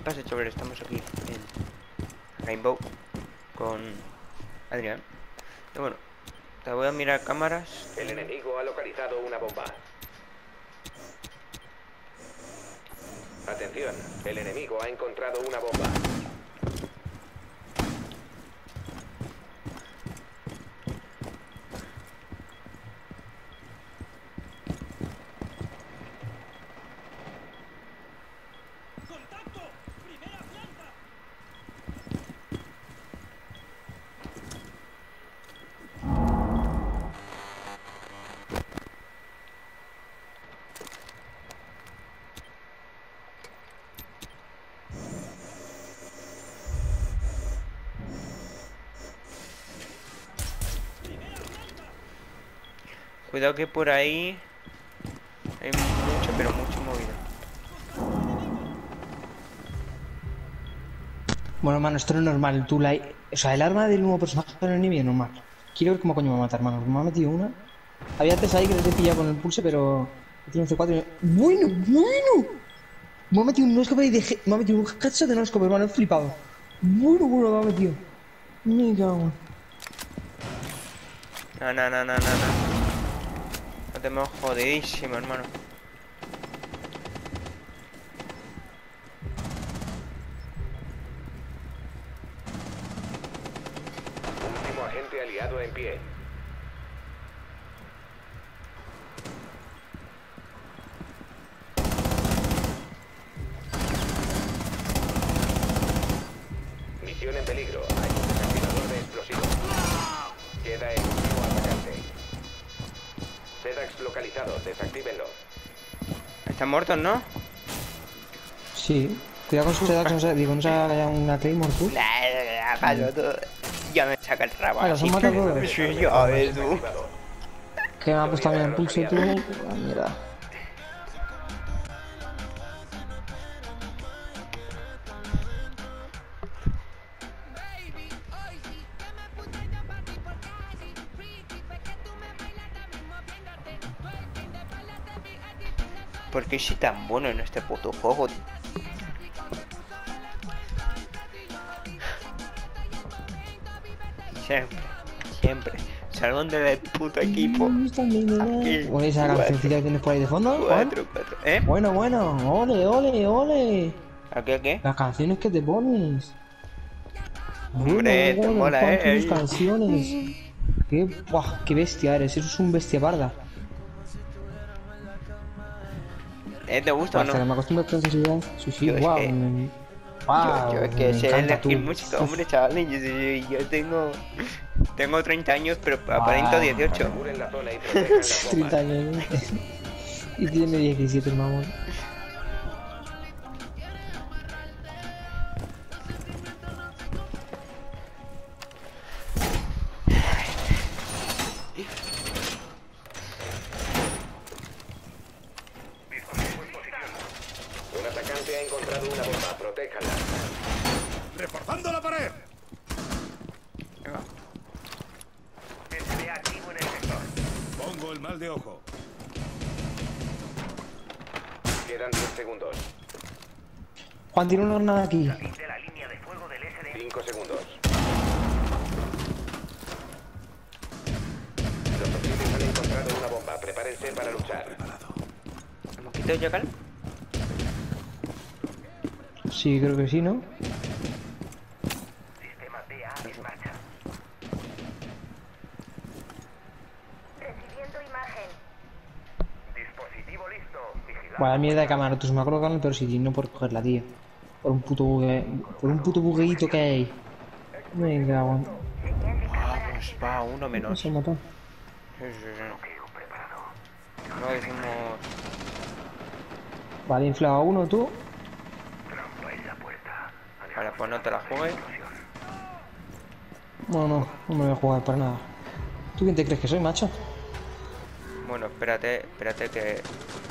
pasa, chavales? Estamos aquí en Rainbow con Adrián. Y bueno, te voy a mirar cámaras. El enemigo ha localizado una bomba. Atención, el enemigo ha encontrado una bomba. Cuidado que por ahí hay mucho, pero mucho movida. Bueno, hermano, esto no es normal. O sea, el arma del nuevo personaje del enemigo es normal. Quiero ver cómo coño me va a matar, hermano. Me ha metido una. Había antes ahí que les he pillado con el pulse, pero... Tiene un C4 y... ¡Bueno, bueno! Me ha metido un no-scope y dejé... Me ha metido un headshot de no-scope, hermano. He flipado. Bueno, bueno, me ha metido. Me cago. No, no, no, no, no, no. No te hemos jodidísimo, hermano. Último agente aliado en pie. Misión en peligro. Hay un desactivador de explosivos. Queda el último atacante. Sedax localizado. Desactívenlo. Están muertos, ¿no? Sí. Cuidado con sus sedax, no sé. Digo, no se haga una Claymore, tú. Paso todo. Ya me saca el rabo. Los han matado todos. Sí, ya ves tú. Que me ha puesto también el pulse, tú. La mierda. ¿Por qué soy tan bueno en este puto juego, tío? Siempre, siempre. Salgón del puto equipo. Aquí, Bueno, esa cancioncita que tienes por ahí de fondo, Juan. cuatro, cuatro. ¿Eh? Bueno, bueno, ole, ole, ole. ¿A qué, a qué? Las canciones que te pones. Hombre, te mola, Juan, tus ¿eh? canciones. Buah, qué bestia eres, eres un bestia parda. ¿Te gusta o Hasta que no? me acostumbro a esta sensibilidad. Sí, sí, Yo es guau. que- Guau, Yo es que me sé encanta tú. elegir música, hombre, chavales. Yo tengo 30 años, pero aparento 18. Aseguren la zona y protejan las 30 bombas. años. Y tiene 17 el mamón. Un atacante ha encontrado una bomba. Protéjanla. ¡Reforzando la pared! Venga. SB activo en el sector. Pongo el mal de ojo. Quedan 10 segundos. Juan, tiene una hornada aquí. De la línea de fuego del SD. 5 segundos. Los oficiales han encontrado una bomba. Prepárense para luchar. ¿Hemos quitado ya, Cal? Sí, creo que sí, ¿no? Sistema DA en marcha. Recibiendo imagen. Dispositivo listo. Vigilado. Vaya mierda de cámara, tú se me ha colocado en el peor sitio, no por cogerla, tío. Por un puto bugueíto que hay. Venga, Juan. Vamos, va, uno menos. Se ha matado. Sí, sí, sí. No decimos... Vale, inflado uno, tú. Vale, pues no te la juegues. No me voy a jugar para nada. ¿Tú quién te crees que soy, macho? Bueno, espérate que...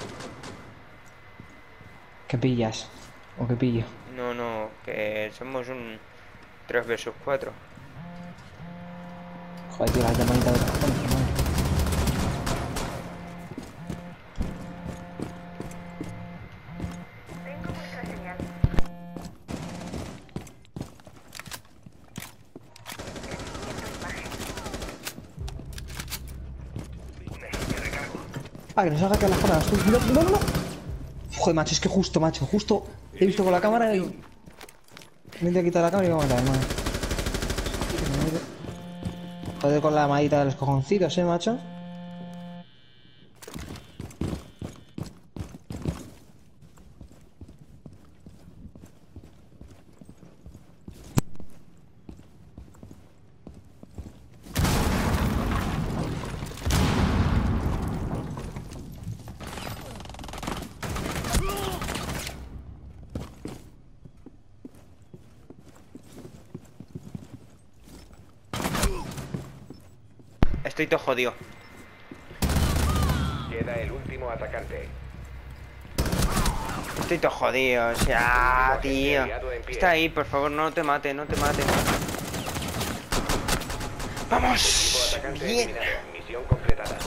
¿Qué pillas? ¿O qué pillo? No, que somos un 3 vs 4. Joder, tío, la llamadita de cojones, hermano. Tengo vuestra señal. Ah, que nos haga caer las cámaras. Tú, no, no, no, no. Joder, macho, es que justo, macho. Justo he visto con la cámara y... Me he quitado la cámara y me va a matar, hermano. Joder, con la maldita de los cojoncitos, macho. Estoy todo jodido. Queda el último atacante. Estoy todo jodido, o sea, tío. Está ahí, por favor, no te mate, no te mate. Equipo ¡Vamos! atacante Bien. eliminado. Misión completada.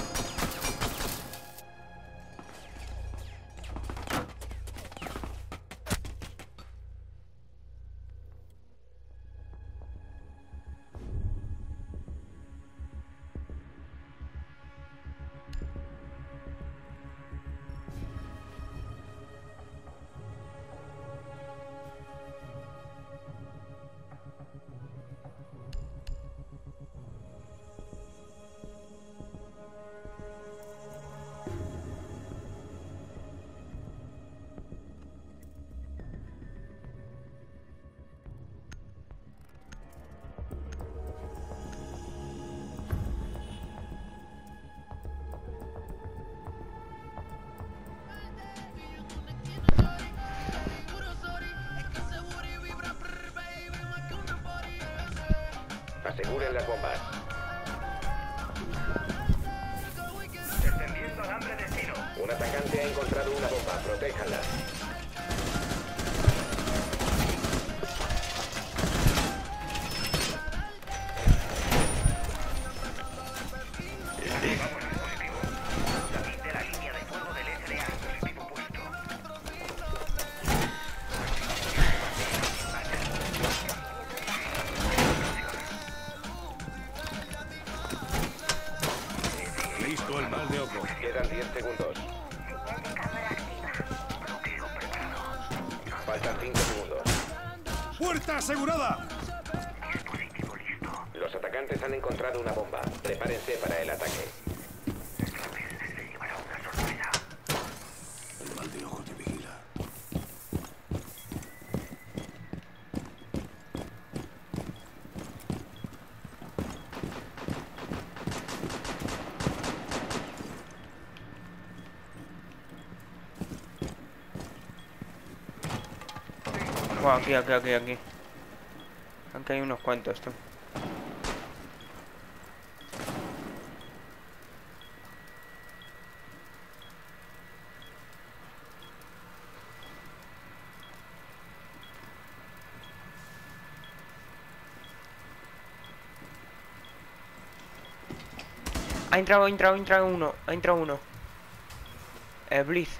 Aseguren las bombas. Descendiendo al hambre destino. Un atacante ha encontrado una bomba. Protéjanla. Listo el mal de ojo. Quedan 10 segundos. Faltan 5 segundos. ¡Puerta asegurada! Los atacantes han encontrado una bomba. Prepárense para el ataque. El mal de ojo te vigila. Wow, aquí. Aquí hay unos cuantos, tú. Ha entrado uno. Ha entrado uno. Blitz.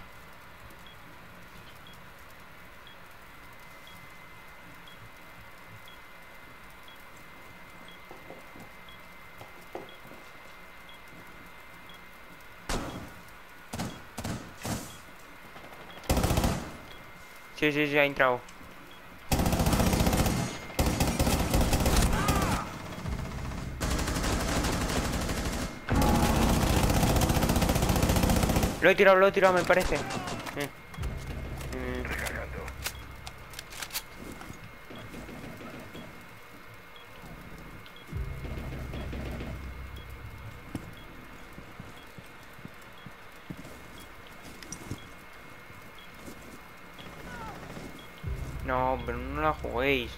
Sí, ha entrado. Lo he tirado, me parece. No, pero no la juguéis.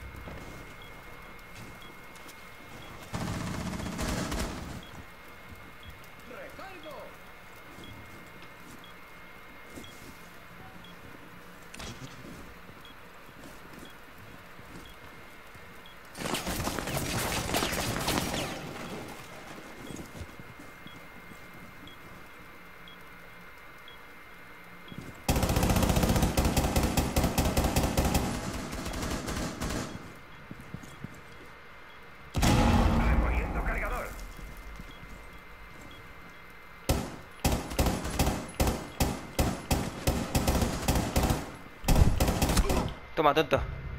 Toma, tonto.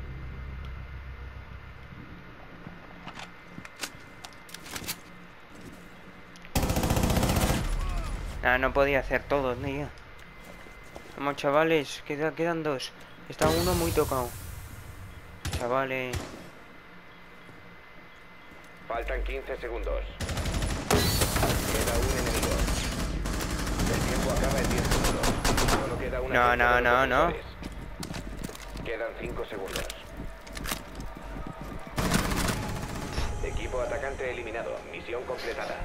Ah, no podía hacer todo, tío. Vamos, chavales, quedan dos. Está uno muy tocado. Chavales. Faltan 15 segundos. Queda un enemigo. El tiempo acaba en 10 segundos. Solo queda una. No. Quedan 5 segundos. Equipo atacante eliminado. Misión completada.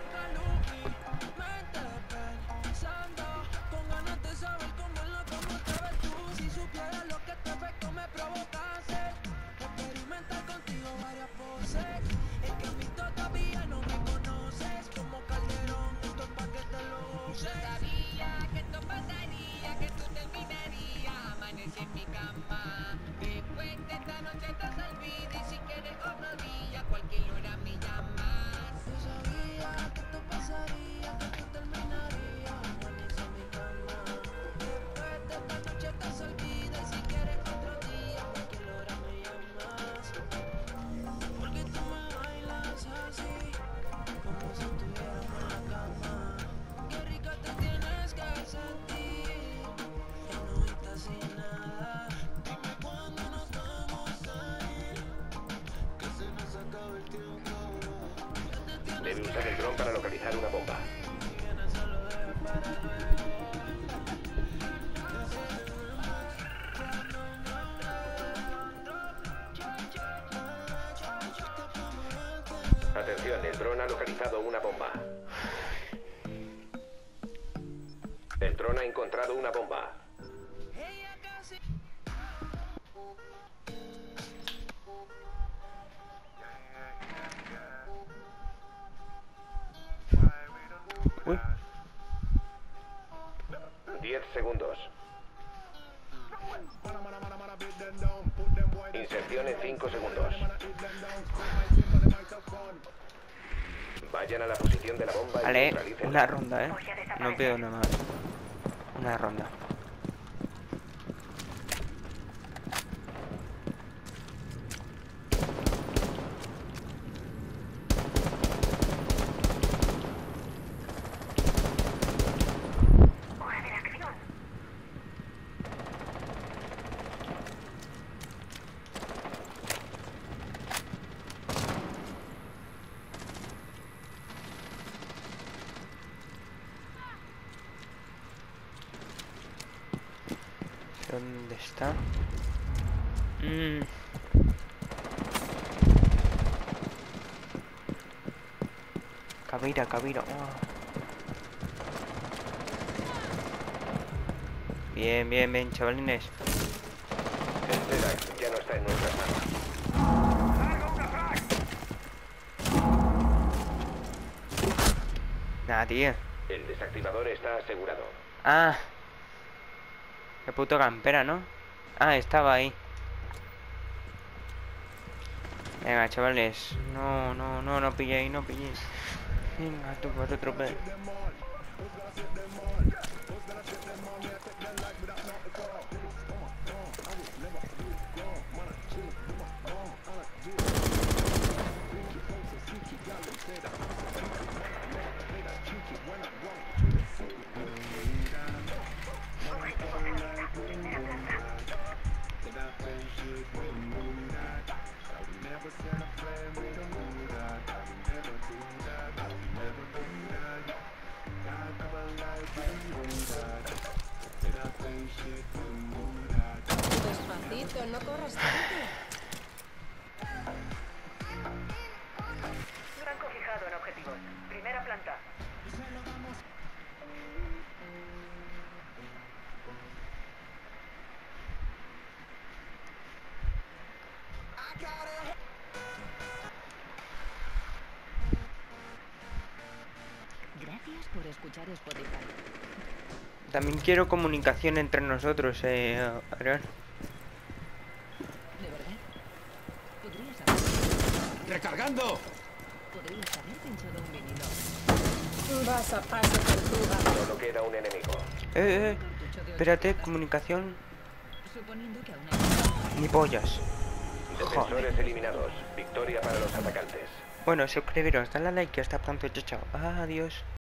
Debe usar el dron para localizar una bomba. Atención, el dron ha localizado una bomba. El dron ha encontrado una bomba. Uy. 10 segundos. Inserción en 5 segundos. Vayan a la posición de la bomba y Vale, neutralicen. una ronda, No pido nada más. Una ronda. ¿Dónde está? Cabira. Bien, chavalines. El Zedax ya no está en nuestras manos. Nada, tío. El desactivador está asegurado. Ah. Qué puto campera, ¿no? Ah, estaba ahí. Venga, chavales. No pilléis. Venga, tú vas a tropezar. Despacito, no corras tanto. Blanco fijado en objetivos. Primera planta. Gracias por escuchar Spotify. También quiero comunicación entre nosotros, Adrián. ¿De verdad? Podrías haber... ¡Recargando! Podrías haber pinchado un vinilo. Vas a paso, tortuga. Solo queda un enemigo. Cartucho de Espérate, 8 balas. comunicación. Suponiendo que aún hay... Ni pollas. Defensores eliminados. Victoria para los atacantes. Bueno, suscribiros, dale a like y hasta pronto, chao, chao. Adiós.